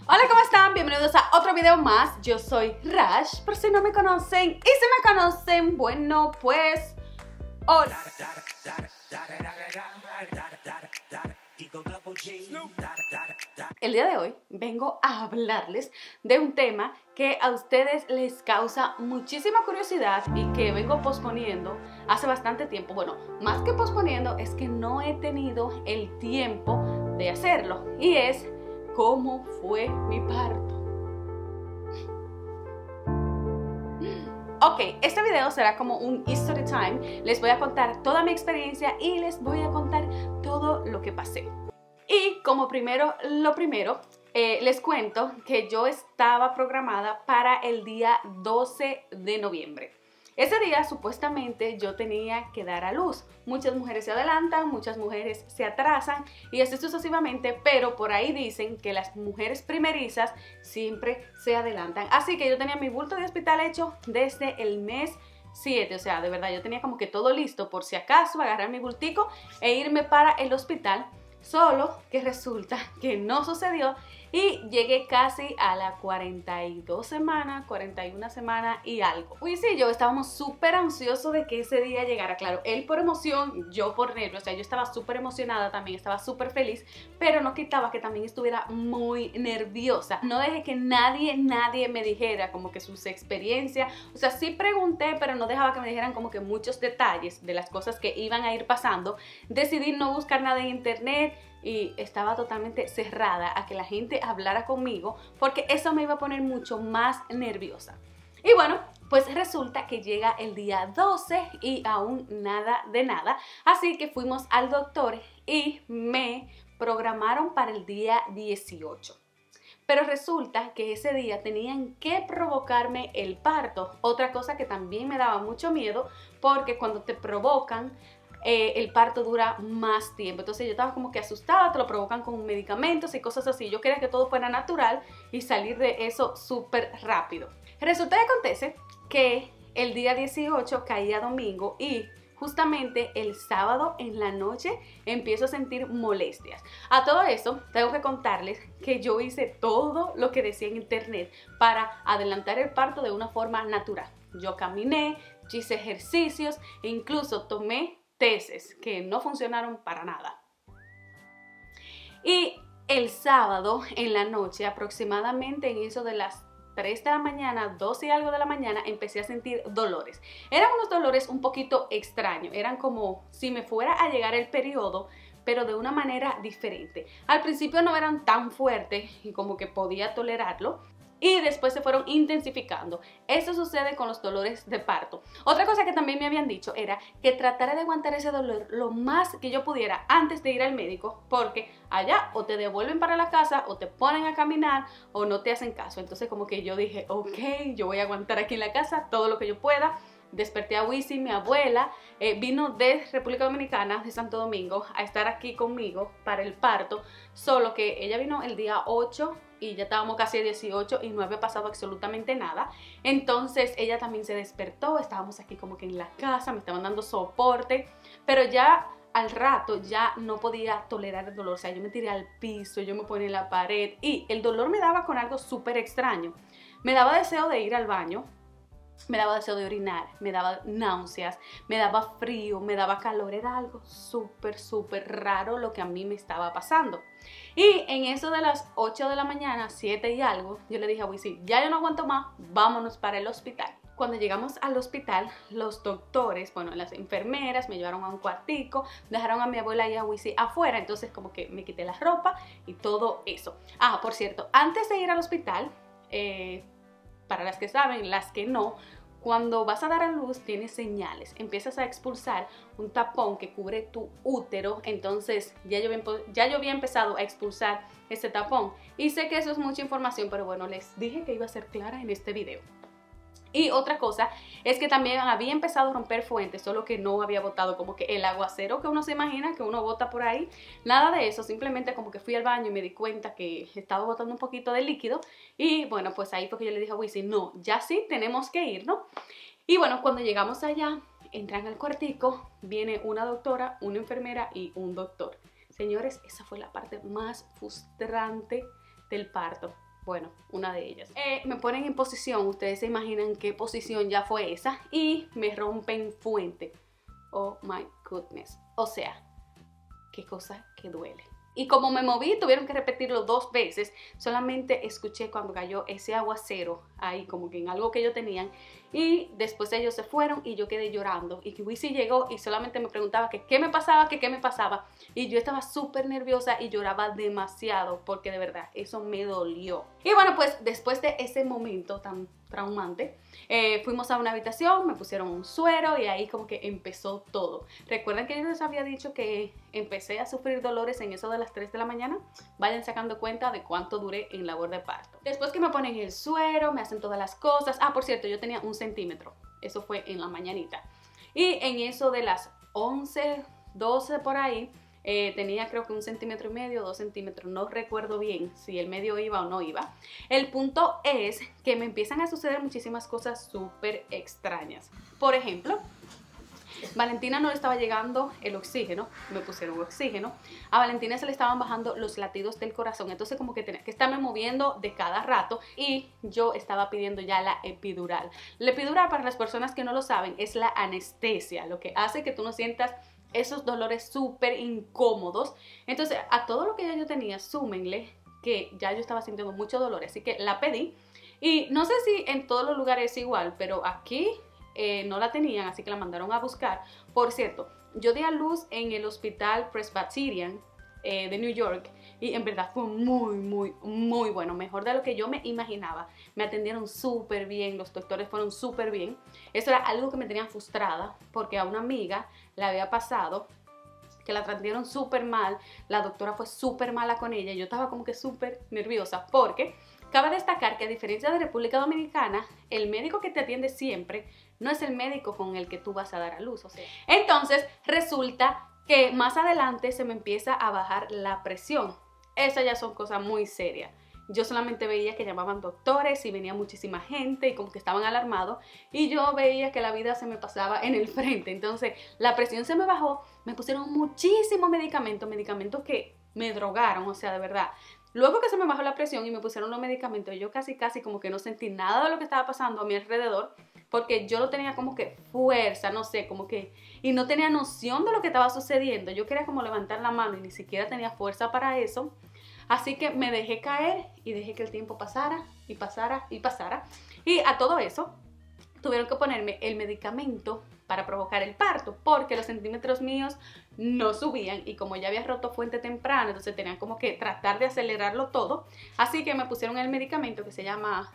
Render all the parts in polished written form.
Hola, ¿cómo están? Bienvenidos a otro video más. Yo soy Rash, por si no me conocen. Y si me conocen, bueno, pues... hola. El día de hoy vengo a hablarles de un tema que a ustedes les causa muchísima curiosidad y que vengo posponiendo hace bastante tiempo. Bueno, más que posponiendo, es que no he tenido el tiempo de hacerlo. Y es cómo fue mi parto. Ok, este video será como un history time. Les voy a contar toda mi experiencia y les voy a contar todo lo que pasé. Y como lo primero, les cuento que yo estaba programada para el día 12 de noviembre. Ese día supuestamente yo tenía que dar a luz. Muchas mujeres se adelantan, muchas mujeres se atrasan y así sucesivamente, pero por ahí dicen que las mujeres primerizas siempre se adelantan. Así que yo tenía mi bulto de hospital hecho desde el mes 7, o sea, de verdad yo tenía como que todo listo por si acaso agarrar mi bultico e irme para el hospital. Solo que resulta que no sucedió y llegué casi a la 42 semanas, 41 semanas y algo. Uy, sí, yo estábamos súper ansiosos de que ese día llegara. Claro, él por emoción, yo por nervios. O sea, yo estaba súper emocionada también, estaba súper feliz, pero no quitaba que también estuviera muy nerviosa. No dejé que nadie me dijera como que sus experiencias. O sea, sí pregunté, pero no dejaba que me dijeran como que muchos detalles de las cosas que iban a ir pasando. Decidí no buscar nada en internet y estaba totalmente cerrada a que la gente hablara conmigo porque eso me iba a poner mucho más nerviosa. Y bueno, pues resulta que llega el día 12 y aún nada de nada, así que fuimos al doctor y me programaron para el día 18. Pero resulta que ese día tenían que provocarme el parto, otra cosa que también me daba mucho miedo porque cuando te provocan el parto dura más tiempo. Entonces yo estaba como que asustada, te lo provocan con medicamentos y cosas así. Yo quería que todo fuera natural y salir de eso súper rápido. Resulta y acontece que el día 18 caía domingo y justamente el sábado en la noche empiezo a sentir molestias. A todo eso tengo que contarles que yo hice todo lo que decía en internet para adelantar el parto de una forma natural. Yo caminé, hice ejercicios e incluso tomé tesis que no funcionaron para nada. Y el sábado en la noche, aproximadamente en eso de las 3 de la mañana, 2 y algo de la mañana, empecé a sentir dolores. Eran unos dolores un poquito extraños, eran como si me fuera a llegar el periodo, pero de una manera diferente. Al principio no eran tan fuertes y como que podía tolerarlo, y después se fueron intensificando. Eso sucede con los dolores de parto. Otra cosa que también me habían dicho era que tratara de aguantar ese dolor lo más que yo pudiera antes de ir al médico, porque allá o te devuelven para la casa o te ponen a caminar o no te hacen caso. Entonces como que yo dije, ok, yo voy a aguantar aquí en la casa todo lo que yo pueda. Desperté a Wisi, mi abuela, vino de República Dominicana, de Santo Domingo, a estar aquí conmigo para el parto, solo que ella vino el día 8 y ya estábamos casi a 18 y no había pasado absolutamente nada. Entonces ella también se despertó, estábamos aquí como que en la casa, me estaban dando soporte, pero ya al rato ya no podía tolerar el dolor. O sea, yo me tiré al piso, yo me ponía en la pared y el dolor me daba con algo súper extraño. Me daba deseo de ir al baño, me daba deseo de orinar, me daba náuseas, me daba frío, me daba calor. Era algo súper raro lo que a mí me estaba pasando. Y en eso de las 8 de la mañana, 7 y algo, yo le dije a Wisi, ya yo no aguanto más, vámonos para el hospital. Cuando llegamos al hospital, los doctores, bueno, las enfermeras me llevaron a un cuartico, dejaron a mi abuela y a Wisi afuera, entonces como que me quité la ropa y todo eso. Ah, por cierto, antes de ir al hospital, para las que saben, las que no, cuando vas a dar a luz tienes señales, empiezas a expulsar un tapón que cubre tu útero, entonces ya yo había empezado a expulsar ese tapón y sé que eso es mucha información, pero bueno, les dije que iba a ser clara en este video. Y otra cosa es que también había empezado a romper fuentes, solo que no había botado como que el aguacero que uno se imagina, que uno bota por ahí. Nada de eso, simplemente como que fui al baño y me di cuenta que estaba botando un poquito de líquido. Y bueno, pues ahí fue que yo le dije a Wisi, no, ya sí, tenemos que ir, ¿no? Y bueno, cuando llegamos allá, entran al cuartico, viene una doctora, una enfermera y un doctor. Señores, esa fue la parte más frustrante del parto. Bueno, una de ellas. Me ponen en posición, ustedes se imaginan qué posición ya fue esa, y me rompen fuente. Oh my goodness. O sea, qué cosa que duele. Y como me moví, tuvieron que repetirlo 2 veces. Solamente escuché cuando cayó ese aguacero ahí, como que en algo que ellos tenían. Y después ellos se fueron y yo quedé llorando. Y Kiwisi llegó y solamente me preguntaba que qué me pasaba, que qué me pasaba. Y yo estaba súper nerviosa y lloraba demasiado porque de verdad eso me dolió. Y bueno, pues después de ese momento tan traumante, fuimos a una habitación, me pusieron un suero y ahí como que empezó todo. Recuerden que yo les había dicho que empecé a sufrir dolores en eso de las 3 de la mañana. Vayan sacando cuenta de cuánto duré en labor de parto. Después que me ponen el suero, me hacen todas las cosas. Ah, por cierto, yo tenía 1 centímetro. Eso fue en la mañanita. Y en eso de las 11, 12 por ahí, tenía creo que 1,5 centímetros, 2 centímetros, no recuerdo bien si el medio iba o no iba. El punto es que me empiezan a suceder muchísimas cosas súper extrañas. Por ejemplo, Valentina no le estaba llegando el oxígeno, me pusieron oxígeno. A Valentina se le estaban bajando los latidos del corazón, entonces como que tenía que estarme moviendo de cada rato y yo estaba pidiendo ya la epidural. La epidural, para las personas que no lo saben, es la anestesia, lo que hace que tú no sientas esos dolores súper incómodos. Entonces a todo lo que ya yo tenía, súmenle que ya yo estaba sintiendo mucho dolor, así que la pedí. Y no sé si en todos los lugares es igual, pero aquí no la tenían, así que la mandaron a buscar. Por cierto, yo di a luz en el hospital Presbyterian de New York y en verdad fue muy bueno, mejor de lo que yo me imaginaba. Me atendieron súper bien, los doctores fueron súper bien. Eso era algo que me tenía frustrada porque a una amiga le había pasado que la atendieron súper mal, la doctora fue súper mala con ella y yo estaba como que súper nerviosa porque cabe destacar que a diferencia de República Dominicana, el médico que te atiende siempre no es el médico con el que tú vas a dar a luz. O sea, entonces resulta que más adelante se me empieza a bajar la presión. Esas ya son cosas muy serias. Yo solamente veía que llamaban doctores y venía muchísima gente y como que estaban alarmados y yo veía que la vida se me pasaba en el frente. Entonces la presión se me bajó, me pusieron muchísimos medicamentos que me drogaron, o sea, de verdad. Luego que se me bajó la presión y me pusieron los medicamentos, yo casi como que no sentí nada de lo que estaba pasando a mi alrededor porque yo no tenía como que fuerza, no sé, como que, y no tenía noción de lo que estaba sucediendo. Yo quería como levantar la mano y ni siquiera tenía fuerza para eso. Así que me dejé caer y dejé que el tiempo pasara y pasara y pasara. Y a todo eso tuvieron que ponerme el medicamento para provocar el parto porque los centímetros míos no subían y como ya había roto fuente temprana, entonces tenían como que tratar de acelerarlo todo. Así que me pusieron el medicamento que se llama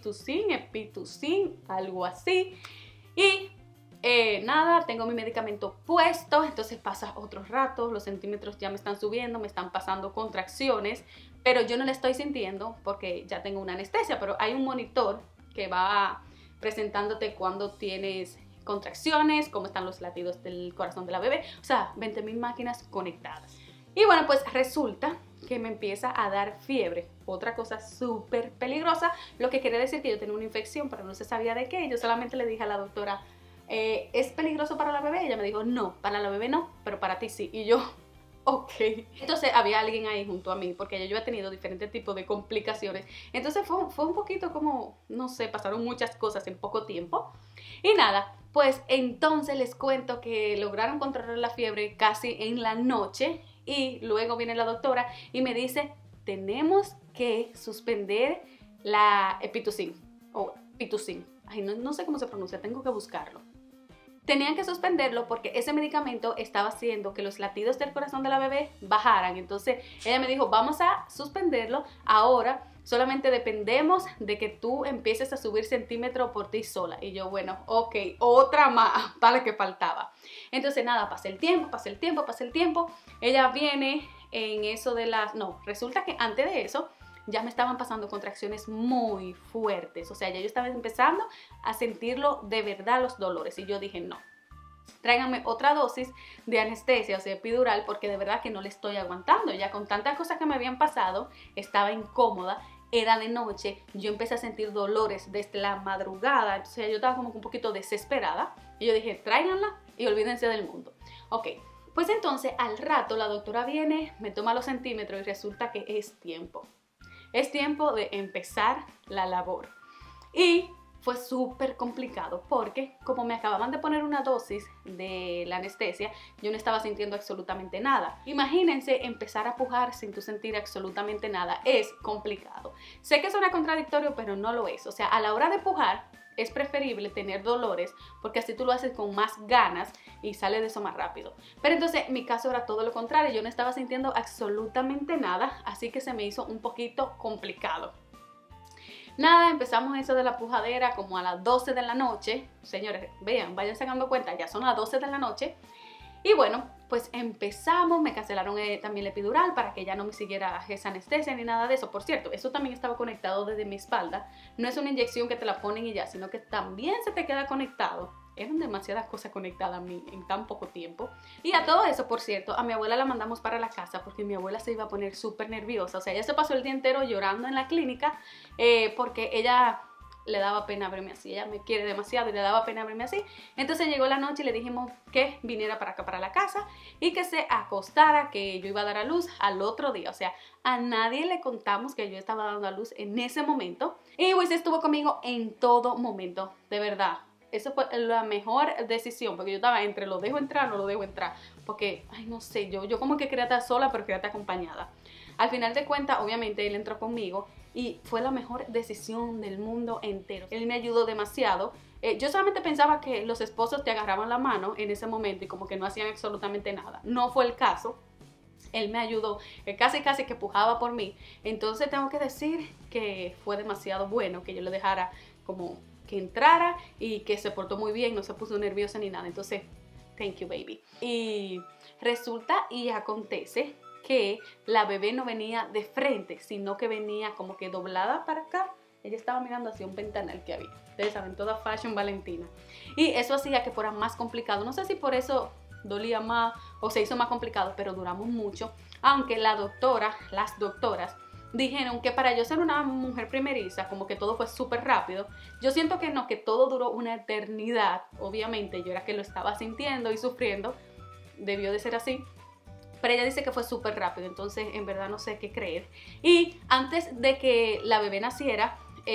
Pitocin, algo así. Y nada, tengo mi medicamento puesto, entonces pasa otro rato, los centímetros ya me están subiendo, me están pasando contracciones, pero yo no la estoy sintiendo porque ya tengo una anestesia, pero hay un monitor que va presentándote cuando tienes contracciones, cómo están los latidos del corazón de la bebé, o sea, 20.000 máquinas conectadas. Y bueno, pues resulta que me empieza a dar fiebre, otra cosa súper peligrosa, lo que quiere decir que yo tenía una infección, pero no se sabía de qué. Yo solamente le dije a la doctora, ¿es peligroso para la bebé? Ella me dijo, no, para la bebé no, pero para ti sí. Y yo, ok. Entonces había alguien ahí junto a mí, porque yo he tenido diferentes tipos de complicaciones. Entonces fue un poquito como, no sé, pasaron muchas cosas en poco tiempo. Y nada, pues entonces les cuento que lograron controlar la fiebre casi en la noche. Y luego viene la doctora y me dice, tenemos que suspender la Pitocin o Pitocin. Ay, no sé cómo se pronuncia, tengo que buscarlo. Tenían que suspenderlo porque ese medicamento estaba haciendo que los latidos del corazón de la bebé bajaran. Entonces ella me dijo, vamos a suspenderlo ahora. Solamente dependemos de que tú empieces a subir centímetros por ti sola. Y yo, bueno, ok, otra más para la que faltaba. Entonces nada, pasa el tiempo. Ella viene en eso de las... No, resulta que antes de eso ya me estaban pasando contracciones muy fuertes. O sea, ya yo estaba empezando a sentirlo de verdad los dolores. Y yo dije, no, tráiganme otra dosis de anestesia, o sea, epidural, porque de verdad que no le estoy aguantando. Ya con tantas cosas que me habían pasado, estaba incómoda, era de noche, yo empecé a sentir dolores desde la madrugada, entonces yo estaba como un poquito desesperada. Y yo dije, tráiganla y olvídense del mundo. Ok, pues entonces al rato la doctora viene, me toma los centímetros y resulta que es tiempo. es tiempo de empezar la labor. Y fue súper complicado porque como me acababan de poner una dosis de la anestesia, yo no estaba sintiendo absolutamente nada. Imagínense empezar a pujar sin tú sentir absolutamente nada. Es complicado. Sé que suena contradictorio, pero no lo es. O sea, a la hora de pujar es preferible tener dolores porque así tú lo haces con más ganas y sale de eso más rápido. Pero entonces mi caso era todo lo contrario. Yo no estaba sintiendo absolutamente nada, así que se me hizo un poquito complicado. Nada, empezamos eso de la pujadera como a las 12 de la noche. Señores, vean, vayan sacando cuenta, ya son las 12 de la noche. Y bueno, pues empezamos, me cancelaron también la epidural para que ya no me siguiera esa anestesia ni nada de eso. Por cierto, eso también estaba conectado desde mi espalda. No es una inyección que te la ponen y ya, sino que también se te queda conectado. Eran demasiadas cosas conectadas a mí en tan poco tiempo. Y a todo eso, por cierto, a mi abuela la mandamos para la casa porque mi abuela se iba a poner súper nerviosa. O sea, ella se pasó el día entero llorando en la clínica porque ella le daba pena verme así. Ella me quiere demasiado y le daba pena verme así. Entonces llegó la noche y le dijimos que viniera para acá, para la casa, y que se acostara, que yo iba a dar a luz al otro día. O sea, a nadie le contamos que yo estaba dando a luz en ese momento. Y pues estuvo conmigo en todo momento, de verdad. Eso fue la mejor decisión, porque yo estaba entre lo dejo entrar o no lo dejo entrar, porque, ay, no sé, yo como que quería estar sola, pero quería estar acompañada. Al final de cuentas, obviamente, él entró conmigo y fue la mejor decisión del mundo entero. Él me ayudó demasiado. Yo solamente pensaba que los esposos te agarraban la mano en ese momento y como que no hacían absolutamente nada. No fue el caso. Él me ayudó, casi que pujaba por mí. Entonces tengo que decir que fue demasiado bueno que yo le dejara como que entrara y que se portó muy bien, no se puso nerviosa ni nada. Entonces, thank you, baby. Y resulta y acontece que la bebé no venía de frente, sino que venía como que doblada para acá. Ella estaba mirando hacia un ventanal que había. Ustedes saben, toda fashion Valentina. Y eso hacía que fuera más complicado. No sé si por eso dolía más o se hizo más complicado, pero duramos mucho. Aunque las doctoras dijeron que para yo ser una mujer primeriza, como que todo fue súper rápido. Yo siento que no, que todo duró una eternidad. Obviamente yo era que lo estaba sintiendo y sufriendo, debió de ser así. Pero ella dice que fue súper rápido, entonces en verdad no sé qué creer. Y antes de que la bebé naciera,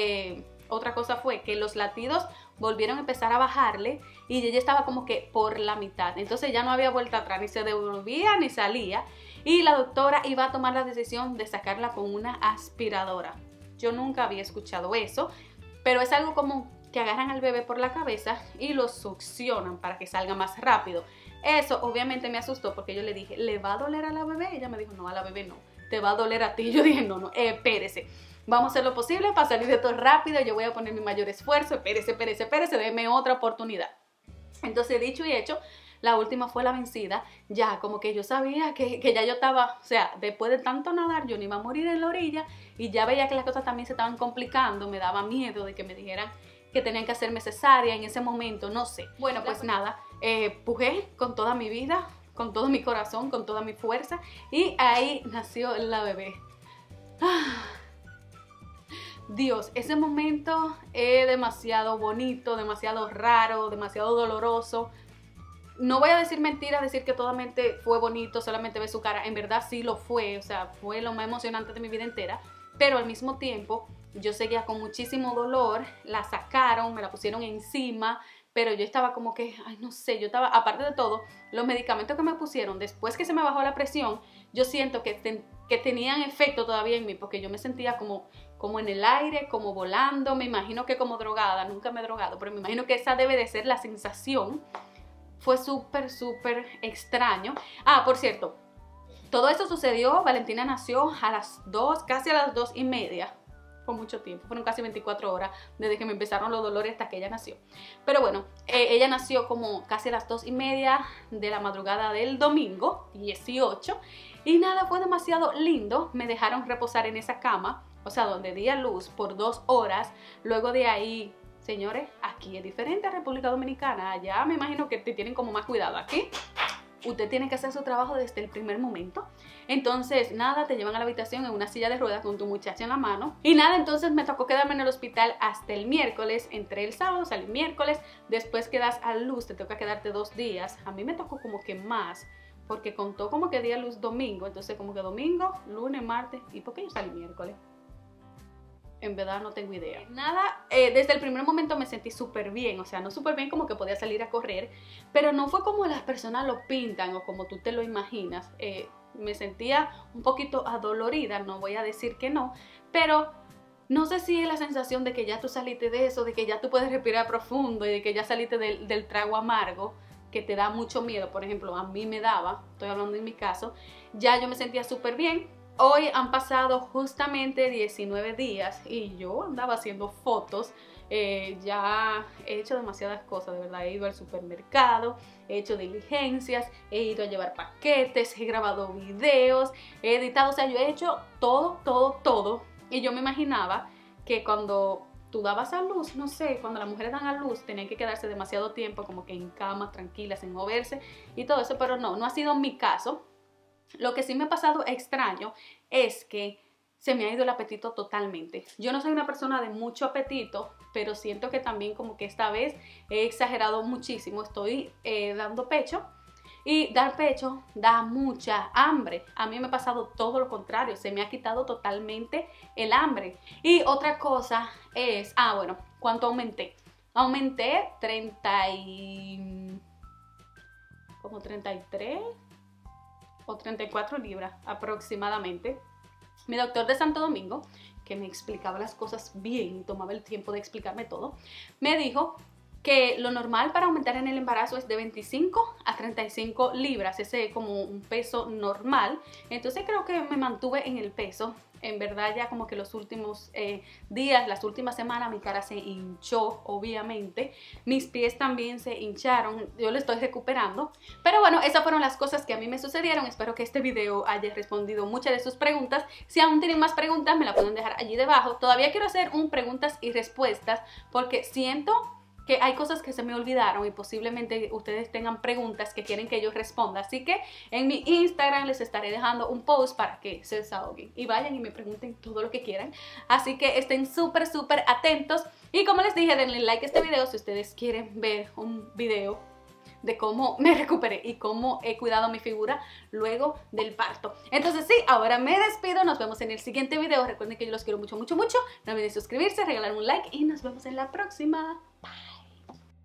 otra cosa fue que los latidos volvieron a empezar a bajarle y ella estaba como que por la mitad. Entonces ya no había vuelta atrás, ni se devolvía ni salía. Y la doctora iba a tomar la decisión de sacarla con una aspiradora. Yo nunca había escuchado eso, pero es algo como que agarran al bebé por la cabeza y lo succionan para que salga más rápido. Eso obviamente me asustó porque yo le dije, ¿le va a doler a la bebé? Ella me dijo, no, a la bebé no, te va a doler a ti. Yo dije, no, espérese. Vamos a hacer lo posible para salir de todo rápido, yo voy a poner mi mayor esfuerzo, espérese, déme otra oportunidad. Entonces, dicho y hecho, la última fue la vencida. Ya como que yo sabía que ya yo estaba, o sea, después de tanto nadar, yo no iba a morir en la orilla y ya veía que las cosas también se estaban complicando, me daba miedo de que me dijeran que tenían que hacerme cesárea en ese momento, no sé. Bueno, pues nada, pujé con toda mi vida, con todo mi corazón, con toda mi fuerza y ahí nació la bebé. Dios, ese momento es demasiado bonito, demasiado raro, demasiado doloroso. No voy a decir mentiras, decir que totalmente fue bonito, solamente ver su cara. En verdad sí lo fue, o sea, fue lo más emocionante de mi vida entera. Pero al mismo tiempo, yo seguía con muchísimo dolor. La sacaron, me la pusieron encima, pero yo estaba como que, ay, no sé, yo estaba, aparte de todo, los medicamentos que me pusieron, después que se me bajó la presión, yo siento que tenían efecto todavía en mí, porque yo me sentía como en el aire, como volando. Me imagino que como drogada, nunca me he drogado, pero me imagino que esa debe de ser la sensación. Fue súper extraño. Por cierto, todo esto sucedió, Valentina nació a las 2, casi a las 2:30. Fue mucho tiempo, fueron casi 24 horas desde que me empezaron los dolores hasta que ella nació. Pero bueno, ella nació como casi a las 2:30 de la madrugada del domingo 18. Y nada, fue demasiado lindo. Me dejaron reposar en esa cama, o sea, donde di a luz por 2 horas. Luego de ahí, señores, aquí es diferente a República Dominicana. Allá me imagino que te tienen como más cuidado. Aquí usted tiene que hacer su trabajo desde el primer momento. Entonces, nada, te llevan a la habitación en una silla de ruedas con tu muchacha en la mano. Y nada, entonces me tocó quedarme en el hospital hasta el miércoles. Entré el sábado, salí el miércoles. Después que das a luz, te toca quedarte 2 días. A mí me tocó como que más, porque contó como que di a luz domingo. Entonces, como que domingo, lunes, martes. ¿Y por qué yo salí miércoles? en verdad no tengo idea. Nada, desde el primer momento me sentí súper bien, o sea, no súper bien como que podía salir a correr, pero no fue como las personas lo pintan o como tú te lo imaginas. Me sentía un poquito adolorida, no voy a decir que no, pero no sé si es la sensación de que ya tú saliste de eso, de que ya tú puedes respirar profundo y de que ya saliste del trago amargo que te da mucho miedo. Por ejemplo, a mí me daba, estoy hablando en mi caso, ya yo me sentía súper bien. Hoy han pasado justamente 19 días y yo andaba haciendo fotos. Ya he hecho demasiadas cosas, de verdad. He ido al supermercado, he hecho diligencias, he ido a llevar paquetes, he grabado videos, he editado, o sea, yo he hecho todo. Y yo me imaginaba que cuando tú dabas a luz, no sé, cuando las mujeres dan a luz, tenían que quedarse demasiado tiempo como que en cama, tranquilas, sin moverse y todo eso, pero no ha sido mi caso. Lo que sí me ha pasado extraño es que se me ha ido el apetito totalmente. Yo no soy una persona de mucho apetito, pero siento que también como que esta vez he exagerado muchísimo. Estoy dando pecho y dar pecho da mucha hambre. A mí me ha pasado todo lo contrario, se me ha quitado totalmente el hambre. Y otra cosa es, bueno, ¿cuánto aumenté? Aumenté 33 o 34 libras aproximadamente. Mi doctor de Santo Domingo, que me explicaba las cosas bien y tomaba el tiempo de explicarme todo, me dijo que lo normal para aumentar en el embarazo es de 25 a 35 libras, ese es como un peso normal. Entonces creo que me mantuve en el peso. En verdad ya como que los últimos días, las últimas semanas, mi cara se hinchó, obviamente. Mis pies también se hincharon, yo lo estoy recuperando. Pero bueno, esas fueron las cosas que a mí me sucedieron. Espero que este video haya respondido muchas de sus preguntas. Si aún tienen más preguntas, me la pueden dejar allí debajo. Todavía quiero hacer un preguntas y respuestas porque siento que hay cosas que se me olvidaron y posiblemente ustedes tengan preguntas que quieren que yo responda. Así que en mi Instagram les estaré dejando un post para que se desahoguen y vayan y me pregunten todo lo que quieran. Así que estén súper atentos. Y como les dije, denle like a este video si ustedes quieren ver un video de cómo me recuperé y cómo he cuidado mi figura luego del parto. Entonces sí, ahora me despido, nos vemos en el siguiente video. Recuerden que yo los quiero mucho. No olviden suscribirse, regalarme un like y nos vemos en la próxima. Bye.